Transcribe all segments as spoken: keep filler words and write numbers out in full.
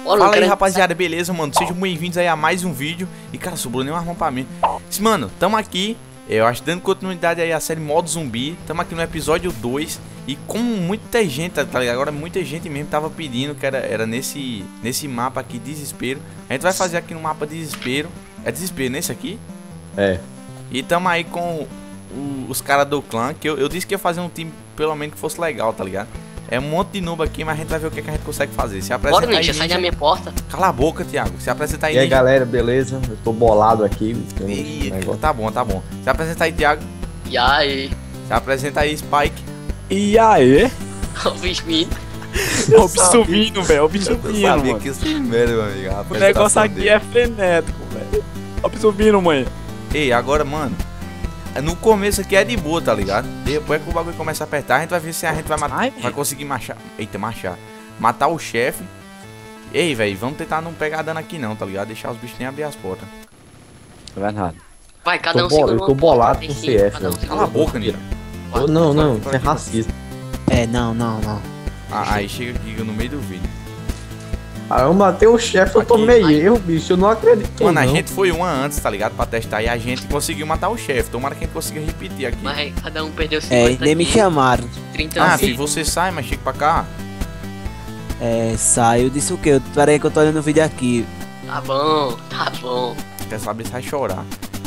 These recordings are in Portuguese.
Fala aí, rapaziada, beleza, mano? Sejam bem-vindos aí a mais um vídeo. E, cara, sobrou nem um arma pra mim. Mano, tamo aqui, eu acho, dando continuidade aí à série Modo Zumbi. Tamo aqui no episódio dois. E como muita gente, tá ligado? Agora muita gente mesmo tava pedindo que era, era nesse, nesse mapa aqui, Desespero. A gente vai fazer aqui no mapa Desespero. É Desespero nesse aqui? É. E tamo aí com o, os caras do clã, que eu, eu disse que ia fazer um time pelo menos que fosse legal, tá ligado? É um monte de noob aqui, mas a gente vai ver o que, é que a gente consegue fazer. Se apresenta Bora, aí, Ninja, sai da minha porta. Cala a boca, Thiago. Se apresenta aí, E aí, Ninja. galera, beleza? Eu tô bolado aqui. Ih, tá bom, tá bom. Se apresenta aí, Thiago. E aí? Se apresenta aí, Spike. E aí? O bicho vindo. É o bicho subindo, velho. É o bicho Eu subindo, sabia mano. que isso primeiro, meu amigo. a O apresentação negócio aqui dele. é frenético, velho. Ó o bicho subindo, mãe. Ei, agora, mano. No começo aqui é de boa, tá ligado? Depois que o bagulho começa a apertar, a gente vai ver se a gente vai matar. Ai, Vai conseguir marchar. Eita, marchar. Matar o chefe. Ei, velho, vamos tentar não pegar dano aqui não, tá ligado? Deixar os bichos nem abrir as portas. É verdade. Vai, cada um Tô bo- segura eu uma tô bolado porta, com tem o cinco, C F, cada um mano. segura Cala a uma boca, porta. Nira. Ô, não, não, Tô isso aqui, é tô aqui. racista. É, não, não, não. Ah, aí chega aqui no meio do vídeo. Ah, eu matei o chefe, eu Aqui. tomei Ai. erro, bicho. Eu não acredito. Mano, a não. gente foi uma antes, tá ligado? Pra testar e a gente conseguiu matar o chefe. Tomara que a gente consiga repetir aqui. Mas aí, cada um perdeu É, cinquenta nem me aqui, chamaram. trinta Ah, aqui. filho, você sai, mas chega pra cá. É, saiu, disse o quê? Pera aí que eu tô olhando o vídeo aqui. Tá bom, tá bom. Quer saber se vai chorar.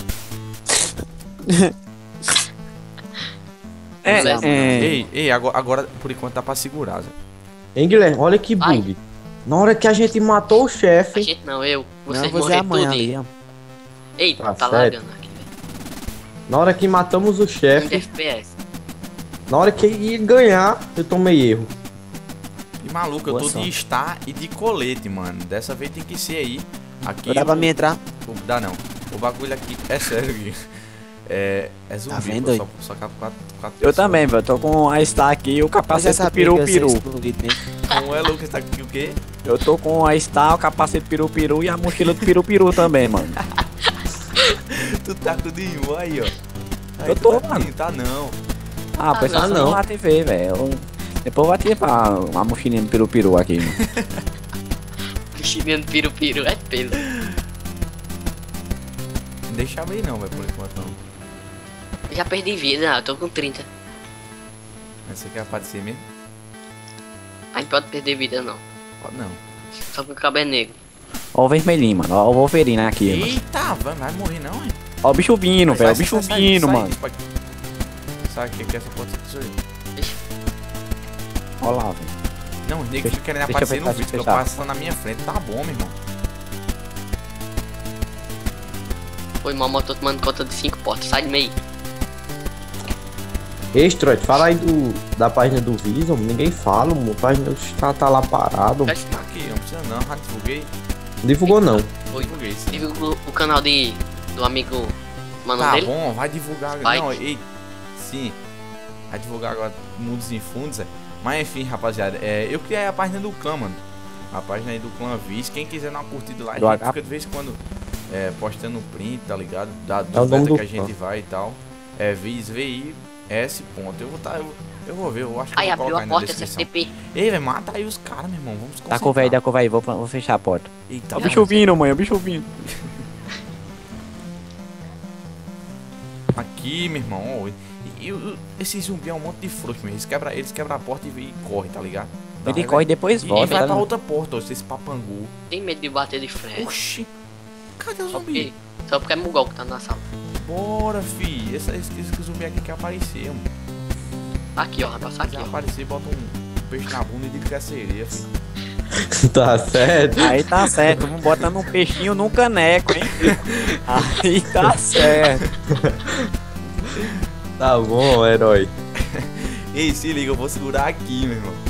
É, Beleza. é. Ei, ei, agora, agora por enquanto tá pra segurar, Zé. Hein, Guilherme? Olha que Ai. bug. Na hora que a gente matou o A chefe, gente não, eu. Vocês Não, você é morreram amanhã tudo aí. ali, ó. Eita, Tá tá sério? lagando aqui, velho. na hora que matamos o Um de chefe, F P S. na hora que ia ganhar, eu tomei erro. E maluco, eu Boa tô sorte. de Star e de colete, mano. Dessa vez tem que ser aí. Aqui. Dá pra o- mim entrar? o- Dá não. O bagulho aqui. É sério, Gui. É. É zumbi, Tá vendo pô, aí? só, só cabe quatro, quatro Eu pessoas. também, velho. Tô com a Star aqui e o Mas já capacete do sabia peru que eu ia ser peru. excluído mesmo. Como é, Lucas? Tá aqui o quê? Eu tô com a Star, o capacete peru peru e a mochila do peru peru também, mano. Tu tá tudo em um aí, ó. Aí Eu tu tô, tá mano. aqui, Tá não. Ah, Ah, pensa não. não na T V, velho. Eu- Depois eu vou ativar a mochilinha do peru peru aqui, mano. Mexendo piru-piru, é pelo. Não deixa abrir não, velho, por enquanto não. Já perdi vida, eu tô com trinta. Mas você quer aparecer mesmo? A gente pode perder vida, não. Pode não. Só com o cabelo negro. Ó o vermelhinho, mano. Ó o Wolverine aqui, mano. Eita, vai, vai morrer não, hein? Ó o bicho vindo, velho. O Sai, bicho sai, sai, vindo, sai, mano. Spike. Sabe o que que é essa porta? Isso aí. Ó lá, velho. Não, o nego Deixa- fica querendo deixa eu aparecer fechar, no vídeo, que deixa eu eu fechar. passo na minha frente. Tá bom, meu irmão. Foi mal, motor tomando conta de cinco portas. Sai do meio. Extra, fala aí do, da página do Visão, ninguém fala, mano. A página tá, tá lá parado. Fecha. Tá aqui, não precisa não. Já divulguei. Não divulgou não. Foi. Divulguei sim. Teve o, o canal de, do amigo mano Tá dele. bom, vai divulgar. Vai. Não, ei. Sim. Vai divulgar agora Mundos e Fundos. É. Mas enfim, rapaziada. É, eu criei a página do clã, mano. A página aí do clã Viz. Quem quiser dar uma curtida lá, a Do gente H. fica de vez em quando é, postando print, tá ligado? Da, É o dos nome eventos do que a gente clã. vai e tal. É Viz, V I S. Ponto. Eu vou tá. Eu, eu vou ver, eu acho que Aí eu vou abriu colocar a aí na porta, descrição. S T P. Ei, velho, mata aí os caras, meu irmão. Vamos se Tá com o velho, concentrar. tá com o velho. Vou, vou fechar a porta. Eita, Ó o mano. bicho vindo, mãe. O bicho vindo. Aqui, meu irmão, ó, e, e, e, esse zumbi é um monte de frouxo, meu. Eles quebram eles quebra a porta e, e corre, tá ligado? Dá Ele raiva. corre e depois E, e volta. vai tá pra ligado? outra porta, ó, esse papangu. Tem medo de bater de frente. Oxi, cadê o Só zumbi? porque, só porque é Mugol que tá na sala. Bora, fi. Esse, esse, esse zumbi aqui quer aparecer, mano. Tá aqui, ó, vai passar Se aqui, quiser ó. aparecer, bota um peixe na bunda e diz que é sereia, fi. Tá certo. Aí tá certo, vamos botando um peixinho num caneco, hein? Aí tá certo. Tá bom, herói. Ei, se liga, eu vou segurar aqui, meu irmão.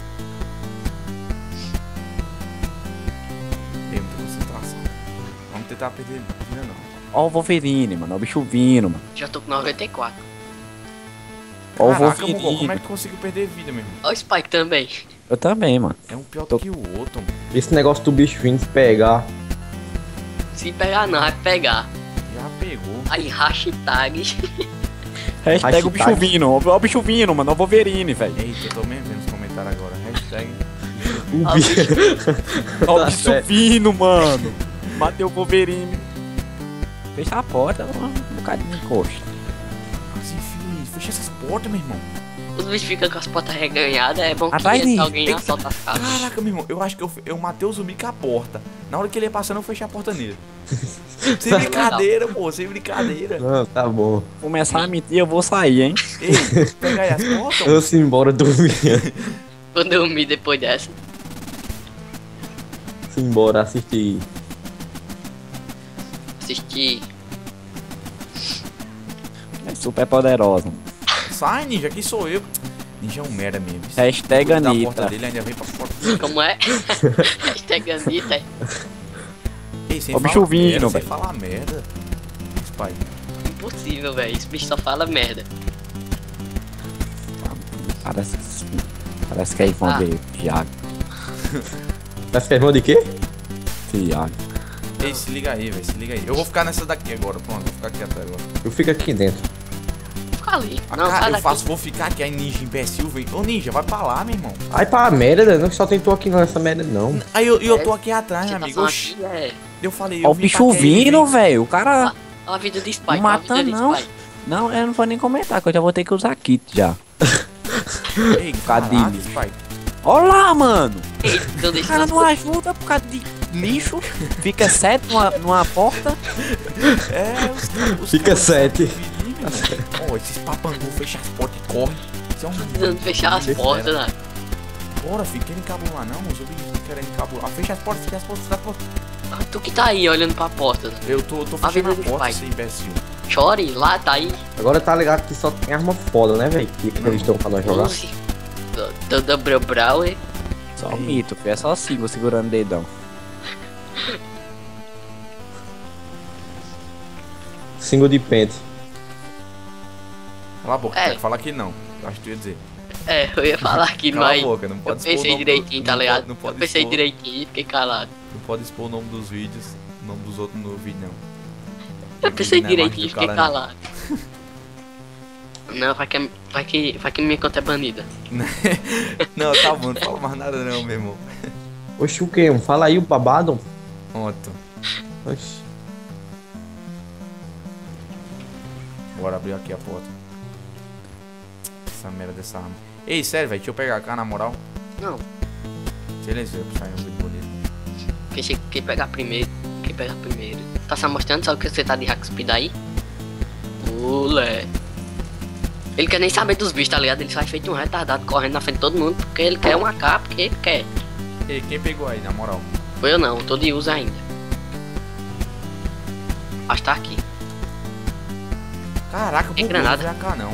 Ei, muita concentração. Vamos tentar perder vida, não. Ó o Wolverine, mano. Ó o bicho vindo, mano. Já tô com noventa e quatro. Ó o Caraca, Mugol, Wolverine. como é que tu conseguiu perder vida, meu irmão? Ó o Spike também. Eu também, mano. É um pior Tô- do que o outro, mano. Esse negócio do bicho vindo pegar. Se pegar não, vai pegar. Já pegou. Aí, hashtag. Hashtag o bicho Hashtag. vindo. Ó o bicho vindo, mano. Ó o Wolverine, velho. Eita, eu tô mesmo vendo os comentários agora. Hashtag bicho O Ó, o bicho. Ó, o Tá bicho certo. fino, mano. Matei o Wolverine. Fecha a porta, um bocado de encosto. Assim, filho, fecha essas portas, meu irmão. Os bichos ficam com as portas reganhadas, é bom que Atrás entra disso. alguém e assalta as casas. Caraca, meu irmão, eu acho que eu, eu matei o zumbi com a porta. Na hora que ele ia passando, eu fechei a porta nele. Sem brincadeira, pô, sem brincadeira. Não, tá bom. Começar a mentir, eu vou sair, hein? Ei, pega aí as portas. Eu se embora dormir. Vou dormir depois dessa. Se embora assistir. Assistir. É super poderosa. Sai, Ninja, aqui sou eu. Ninja é um merda mesmo. Hashtag Da porta Anitta. dele ainda vem pra porta. Como é? Hashtag Anitta. Ei, sem Ó o bicho falar vindo, merda, sem velho. falar merda. Pai. Impossível, velho. Esse bicho só fala merda. Parece, parece que é irmão Ah. dele, Thiago. Vai ficar irmão de quê? Thiago. Ei, se liga aí, velho, se liga aí. Eu vou ficar nessa daqui agora, pronto, vou ficar aqui até agora. Eu fico aqui dentro. Fica ali. Ah, Não, cara, sai eu daqui. faço, vou ficar aqui, aí Ninja imbecil, vem. Ô Ninja, vai pra lá, meu irmão. Ai, pra merda, não só tem tu aqui nessa merda, não. Aí eu, eu tô aqui atrás, Você meu tá amigo. falando Oxi, aqui, é... eu falei, Ó eu o vim bicho pra cá, ele vindo, vem. velho. O cara. Olha a vida de Spike. Não olha a mata vida de não. Spike. Não, eu não vou nem comentar, que eu já vou ter que usar kit já. Ei, Cadilho. caraca, Spike. Olha lá, mano. Ei, então O deixa cara eu... não ajuda por causa de lixo. Fica sete numa, numa porta. É, os, os Fica caras sete. são perigo, meu. Ó, esses papangu fecham as portas e correm. Isso é um... Precisando fechar as portas, né? Bora, filho, querem encabular não? Os zumbis não querem encabular. Fecha as portas, fecha as portas, fecha as portas. Ah, tu que tá aí olhando pra porta. Né? Eu tô, tô A fechando a vida do porta, pai. seu imbecil. Chore, lá, tá aí. Agora tá ligado que só tem arma foda, né, velho? Que que eles estão pra nós jogar. onze. Do Double Brower. Só mito, filho. É só assim, vou segurando o dedão. Single de pente. Cala a boca, É. é. fala que não. Eu acho que tu ia dizer. É, eu ia falar aqui, Cala mas... a boca, não Eu pode expor o pensei nome direitinho, do, tá não ligado? Pode, não pode Eu pensei expor, direitinho e fiquei calado. Não pode expor o nome dos vídeos, o nome dos outros no vídeo, não. Eu pensei Não é direitinho e mais do fiquei cara, não. calado. Não, vai que, vai que, vai que minha conta é banida. Não, tá bom, não fala mais nada não, meu irmão. Oxi, o quê? Fala aí o babado. Pronto. Oxi. Bora abrir aqui a porta. Essa merda dessa arma. Ei, sério, velho, deixa eu pegar cá, na moral. Não, Beleza, eu sair um vídeo bonito. quem, che- quem pegar primeiro, quem pegar primeiro. Tá só mostrando só que você tá de hack speed aí? Mulé. Ele quer nem saber dos bichos, tá ligado? Ele sai feito um retardado correndo na frente de todo mundo porque ele quer uma capa, porque ele quer. Ei, quem pegou aí, na moral? Foi eu não, tô de uso ainda. Acho que tá aqui. Caraca, Tem bugou, não granada. veio A K não.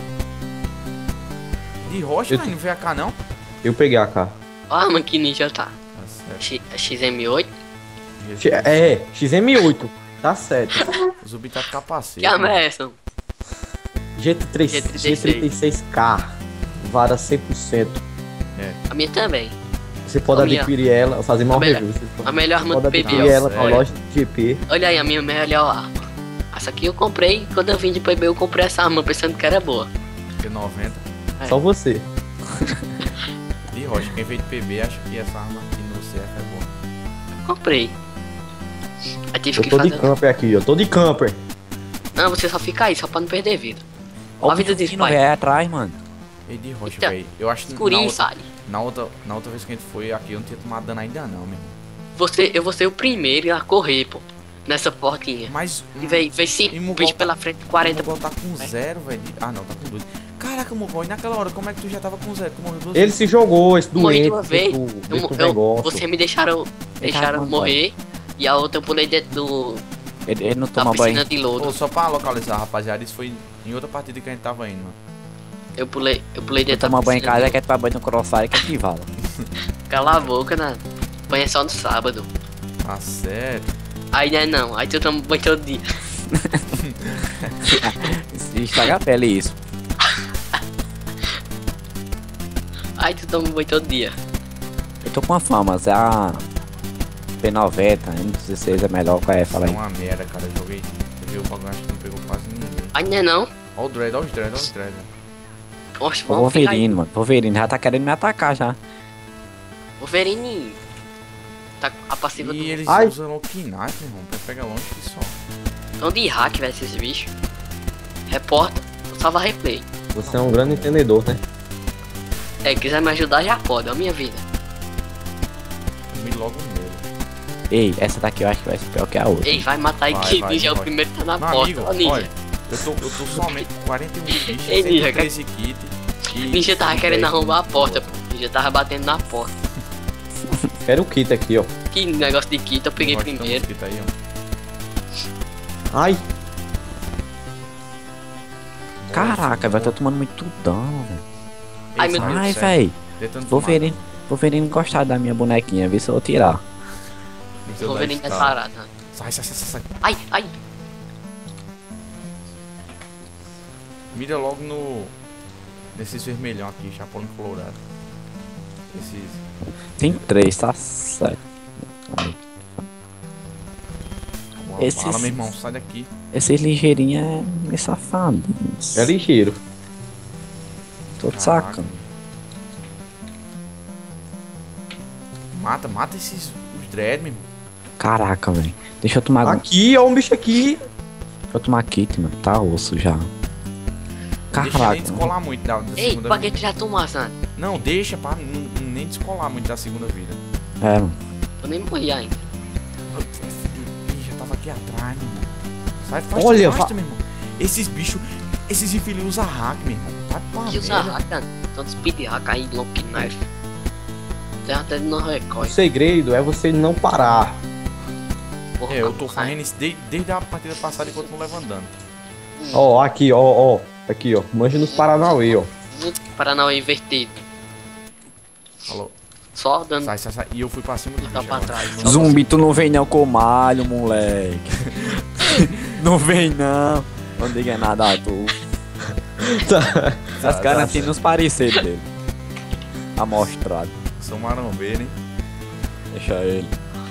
De rocha, Eu mas tô- não veio A K não? Eu peguei a K. Ó a arma que ninja tá. Tá certo. X- X M oito. X- É, X M oito. Tá certo. O zumbi tá com capacete. Que arma é essa? G trinta e seis, G trinta G e seis. trinta e seis K. Vara cem por cento. A minha também. Você pode A minha- adquirir ela, fazer mal A melhor- review. Você A melhor arma pode do P B, adquirir ó. ela na sério? loja do G P. Olha aí a minha melhor arma. Essa aqui eu comprei, quando eu vim de P B eu comprei essa arma pensando que era boa. P noventa. É. Só você. De rocha, quem veio de P B acha que essa arma aqui no C F é boa. Comprei. Aí tive Eu que tô de fazer. camper aqui, eu tô de camper. Não, você só fica aí, só pra não perder vida. Ó, A o vida bicho de fino, Spike. velho, é atrás, mano. Ei, de rocha, Eita, velho. Eu acho que na Escurinho outra, sai. na, outra, na outra vez que a gente foi aqui, eu não tinha tomado dano ainda não, meu irmão. Você, eu vou ser o primeiro a correr, pô. Nessa portinha. Mas... E vem, vem E cinco Mugol bichos tá- pela frente, quarenta. O Mugol tá com zero, velho. Ah, não, tá com dois. Caraca, Mugol, e naquela hora, como é que tu já tava com zero? Tu morreu duas Ele vezes? se jogou, esse Morri de doente, uma vez. do, Eu, desse eu, negócio. você me deixaram, deixaram com morrer. E a outra eu pulei dentro do, Ele, ele não da toma piscina banho. de lodo. Ô, só pra localizar, rapaziada, isso foi em outra partida que a gente tava indo, mano. Eu pulei, eu pulei Ele dentro toma banho em piscina casa, de quer tomar banho no crossfire, que é que vala. lodo. Cala a boca, né? Banho é só no sábado. Tá certo. Aí né não, aí tu toma banho todo dia. Estraga a pele isso. Aí tu toma banho todo dia. Eu tô com uma fama, se a P noventa, M dezesseis é melhor, qual é? Fala É aí. uma merda, cara. Eu joguei. Eu vi o bagulho, acho que não pegou quase ninguém. Aí né não. Ó o dread, ó os dread, ó os dread. Oxe, O vamos ficar aí. Wolverine, mano. Wolverine já tá querendo me atacar já. Wolverine. Tá a passiva do. E eles Ai. usam o Knife, meu irmão, pra pegar longe que só. Então de hack, velho, esses bichos. Reporta, salva replay. Você é um grande entendedor, né? É, quiser me ajudar, já pode, é a minha vida. Me logo nele. Ei, essa daqui eu acho que vai ser pior que a outra. Ei, vai matar aí Vai, que vai, Ninja é o vai. primeiro que tá na Meu porta. amigo, Ó, Ninja. olha, eu tô, eu tô somente com quarenta e um bichos, Ei, cento Ninja, e treze kits. e Ninja tava cento e querendo dez arrombar a de porta, boa. pô. Ninja tava batendo na porta. Quero o kit aqui, ó. Que negócio de kit eu peguei Nós estamos primeiro. kits aí, ó. Ai, Caraca, velho, tô tomando muito dano, velho. Ai, meu Saiu Deus. Ai, certo. velho. Tentando Wolverine, Wolverine gostar da minha bonequinha, vê se eu vou tirar. tomar. Wolverine tá Sai, parado. né? sai, sai, sai, sai. Ai, ai. Mira logo no... Nesses vermelhão aqui, Chapolin Colorado. Esses... Tem três, tá certo. Aí. Boa Esses- bala, meu irmão, sai daqui. Esses ligeirinhos é meio safadinhos. é ligeiro. Tô Caraca. sacando. Mata, mata esses... Os dread, meu irmão. Caraca, velho. Deixa eu tomar. Deixa Aqui, ó, um bicho aqui. eu tomar kit, mano. Tá osso já. Deixa Caraca. nem descolar muito da, da Ei, segunda pra que vida. tu já tomou, Sandro? Não, deixa pra n- nem descolar muito da segunda vida. É, mano. Eu nem morri ainda. Ih, já tava aqui atrás, meu irmão. Sai, faz Olha, fasta, fa- meu irmão. Esses bichos, esses infeliz usam hack, meu irmão. Vai pra Que usa merda. hack, Sandro. Tanto speed hack aí, long knife. Tem até não O recorre. segredo é você não parar. Porra, É, eu cara, tô sai. fazendo isso desde, desde a partida passada enquanto não levantando. Ó, aqui, ó, ó. Aqui, ó. Manja nos Paranauê, ó. Paranauê invertido. Falou. Só dando. Sai, sai, sai. E eu fui pra cima do Tá bicho pra agora. trás. Não- Zumbi, tu não vem não com malho, moleque. Não vem não. Não diga nada, a tu. Tá, As caras tá, assim nos pareceres dele. Amostrado. Sou marombeiro, hein? Deixa ele.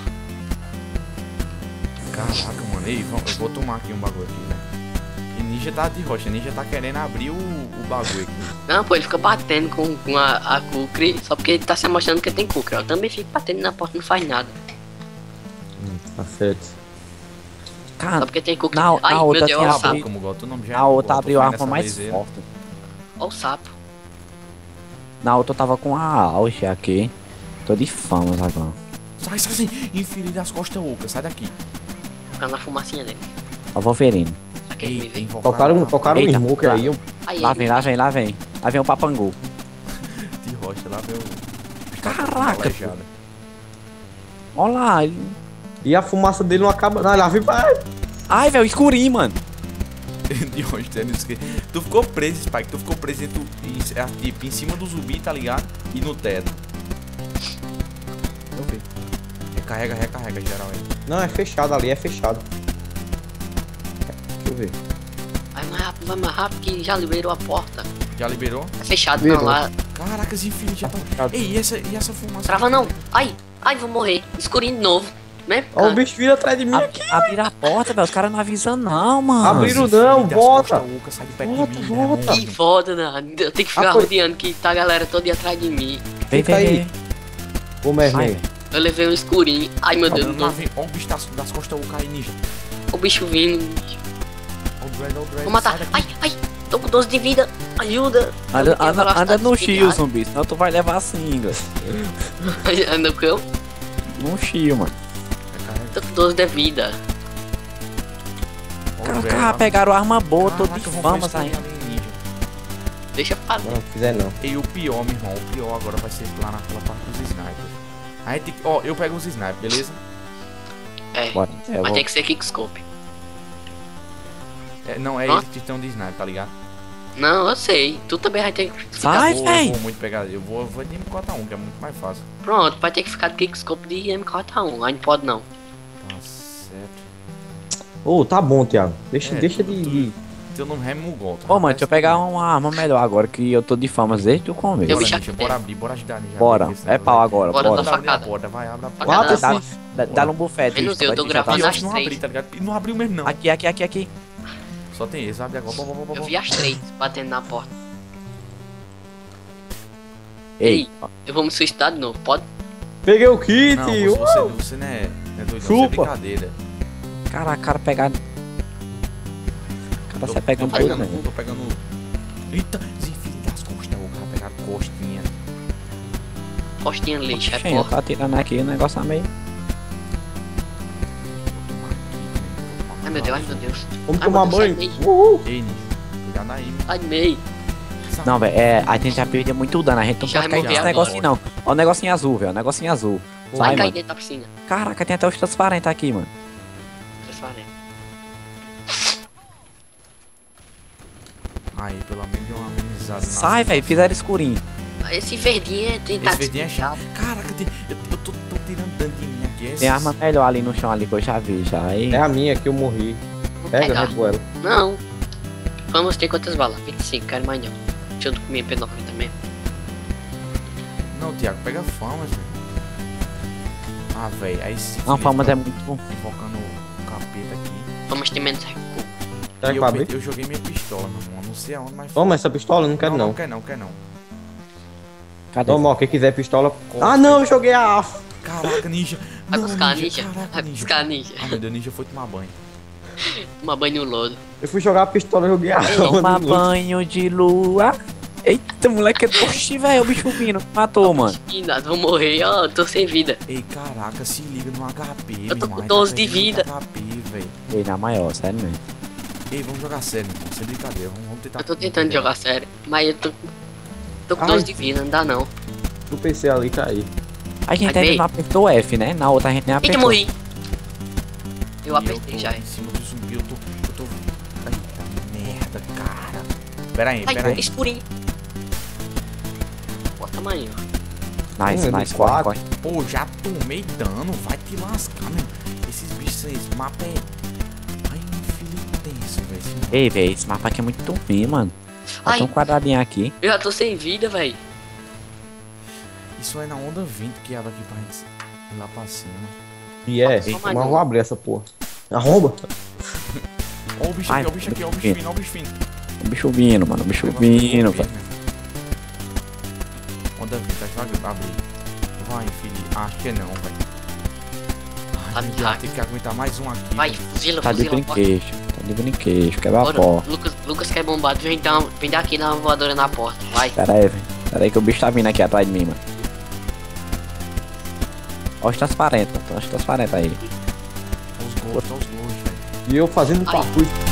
Caraca, mano. Ei, vamos- eu vou tomar aqui um bagulho aqui, né? E Ninja tá de rocha. Ninja tá querendo abrir o, o bagulho aqui. Não, pô, ele fica batendo com, com a, a Kukri só porque ele tá se mostrando que tem Kukri. Eu também fico batendo na porta, não faz nada. Tá certo. Cara, Só porque tem Kukri. na- Ai, na meu outra Deus, tinha olha o Cala a sapo. abri- boca, Mugol. Tu não já é a outra Mugol, abriu tô a fazendo arma essa mais vez ele. forte. Olha o sapo. Na outra eu tava com a auge aqui. Tô de famas agora. Sai, sai, sai. Infeliz das costas ocas. Sai daqui. Fica na fumacinha dele. Ó, Wolverine. Só que ele me Ei, vê. tem invocado Tocaram, uma tocaram um Eita, smoke tá. aí, ó. Aí, Lá ele- vem, lá vem, lá vem. Lá vem o papangu. de rocha lá, meu. Caraca, Aleijada. Ó lá. ele- E a fumaça dele não acaba. Não, lá vem. Ai, Ai, velho, escurinho, mano. De onde tu é, me esque- Tu ficou preso, Spike. Tu ficou preso dentro, em, é, tipo, em cima do zumbi, tá ligado? E no teto. Eu vi. Recarrega, recarrega, geral aí. Não, é fechado ali, é fechado. Deixa eu ver. Vai mais rápido, vai mais rápido que já liberou a porta. Já liberou? É fechado Liberou. não lá. Caraca, esse infeliz já tá. Ei, e essa, e essa fumaça? Trava não. Ai, ai, vou morrer. Escurinho de novo. Mesmo Ó, o canto. bicho vira atrás de mim Ab aqui. abrir a porta, velho. Os caras não avisam, não, mano. Abriram Esse não, infeliz das volta. costas ocas, sai de perto Volta, de mim, volta. demônio. Que foda, né? Eu tenho que ficar Ah, foi. rodeando que tá a galera toda atrás de mim. Vem, Fica vem, aí. vem. Ô, Merlin. Ai, Eu levei um escurinho. Ai, meu Tá Deus, dando lá, não. vem. Ó o bicho das, das costas ocas aí, ninja. O bicho vindo. Ó o dread, ó o dread. Vou matar. sai daqui. Ai, ai. Tô com doze de vida. Ajuda. Anda, Eu tenho anda, velocidade anda no de shield, zumbi, senão tu vai levar a singa. speed. Anda com eu. No shield, mano. Recarrega. Tô com doze de vida. Ó o Cara, os dread, caras ó. pegaram arma boa, tô de Caraca, eu vou famas fazer ainda. isso ali, ninja. Deixa pra Não, não fizer não. E o pior, meu irmão, o pior agora vai ser lá naquela parte dos snipers. Aí tem que. Ó, eu pego os snipers, beleza? É. Bora. É, eu Mas vou... tem que ser kickscope. É, não, é Hã? eles que estão de sniper, tá ligado? Não, eu sei. Tu também vai ter que ficar. Sai, eu vou, véi. eu vou muito pegar. Eu vou, eu vou de M quatro A um, que é muito mais fácil. Pronto, vai ter que ficar de kickscope de M quatro A um. Aí não pode não. Tá certo. Ô, tá bom, Thiago. Deixa, É, deixa tu- de. tu- de- Teu nome é Mugol. Ô, mano, deixa eu pegar uma arma melhor agora que eu tô de famas desde o começo. Eu Bora, vi já ninja, que bora tem. abrir, bora ajudar, ninja. Bora, Abrir esse é pau negócio agora, Bora bora. da aí. Abre a facada. porta, vai, abre a porta. Facada. Mata Dá- esse. Dá- Dá-lhe um bufete. Menos isso, eu, vai tô que já tá- gravando E as hoje não três. abri, tá ligado? E não abriu mesmo, não. Aqui, aqui, aqui, aqui. Só tem esse, abre agora. Bom, bom, bom, Eu bom. vi as três batendo na porta. Ei, ó, Eu vou me suicidar de novo, pode? Peguei o kit. Não, você, uh! você, você não é, não é doido, não, você é Chupa. brincadeira. Cara, cara pegar. Cara, Tô, você pega um tô pouco, pegando, né? tô pegando. Eita, filho das costas, o cara pegaram costinha. Costinha lixo, é Oxê, eu porra. tô atirando aqui, o negócio tá meio. Ai meu Deus, ai meu Deus. Vamos Ai, tomar meu Deus, banho. sai daí. Uhul. Ei, Nisso, cuidado aí, mano. Ai, meio. Não, velho, é, a gente já perdeu muito dano, a gente não Já pode cair removi nesse agora. negocinho não. Ó o negocinho azul, velho, o negocinho azul. Vai Sai, cair mano. dentro da piscina. Caraca, tem até os transparentes aqui, mano. Transparente. Aí, pelo menos deu uma amenizada. na- Sai, velho, fizeram escurinho. Esse verdinho é tentar Esse verdinho é chato. Caraca, tem- eu, eu tô, tô tirando dano de mim aqui. Esses... Tem arma melhor ali no chão ali que eu já vi, já. Aí, É a minha que eu morri. Vou Pega, pegar. Red ela. Não. Vamos ter quantas balas? vinte e cinco, quero mais não. Deixa eu comer P noventa mesmo. Não, Thiago, pega famas, velho. Ah, velho, aí esse. não, Felipe famas tá é muito bom. invocando o capeta aqui. Vamos ter menos recuo. Será E que eu, vai pe- abrir? eu joguei minha pistola, meu irmão. Não sei aonde, mas. Toma essa pistola, não quero não, não. não quer não, quer não. Cadê? Toma, ó, quem quiser pistola. Corta. Ah, não, eu joguei a. Caraca, ninja. Vai Não, buscar ninja. Caraca, Vai ninja. buscar ninja. Ah, meu Deus, ninja foi tomar banho. Tomar banho no lodo. Eu fui jogar a pistola, eu joguei a. Toma banho de lua. Eita, moleque, oxi, velho, o bicho vindo. Matou, mano. Ih, nada, vou morrer, ó, tô sem vida. Ei, caraca, se liga no H P, Eu meu tô irmão. com Aí doze tá de perdendo vida. H P, velho. Ei, na maior, sério mesmo. Ei, vamos jogar sério, irmão. Sem brincadeira. Vamos, vamos tentar. Eu tô tentando jogar sério, mas eu tô. Tô com Ai. doze de vida, não dá não. O P C ali cair. A gente Cadê? ainda não apertou F, né? Na outra a gente nem Eita, apertou. morri. Eu E apertei tô já. Em cima do zumbi, eu tô. Eu tô. Eita merda, cara. Pera aí, pera Ai, aí. escurinho. Bota tamanho. Nice, Hum, nice, corre, quatro. corre. Pô, já tomei dano. Vai te lascar, meu. Esses bichos, esse mapa é. Ai, filho tenso, velho. esse mapa. Ei, velho, esse mapa aqui é muito ruim, mano. Só Ai. tem um quadradinho aqui. Eu já tô sem vida, velho. Isso é na onda vinte que abre aqui pra gente ir lá pra cima. E é, Só mas mais eu um. vou abrir essa porra. Arromba. Ó o bicho Ai, aqui, ó o bicho aqui, ó o bicho fino, ó o bicho fino. O bicho vindo, mano, o bicho Vamos vindo, ver, velho. né? Onda vinte, tá devagar pra abrir. Vai, filho. Acho que é não, velho. Tá Ai, meu de Deus, hack. tem que aguentar mais um aqui. Vai, velho. fuzila, Tá de fuzila. porta. brinquedo, tá de brinquedo, quebra a Bora, porta. Lucas, Lucas que é bombado, vem, dar, uma- vem daqui dar uma voadora na porta. Vai. Pera aí, velho. Pera aí que o bicho tá vindo aqui atrás de mim, mano. Ó os transparentes, mano. Ó os transparentes aí. Os gols, ó os gols, velho. E eu fazendo Ai. parkour.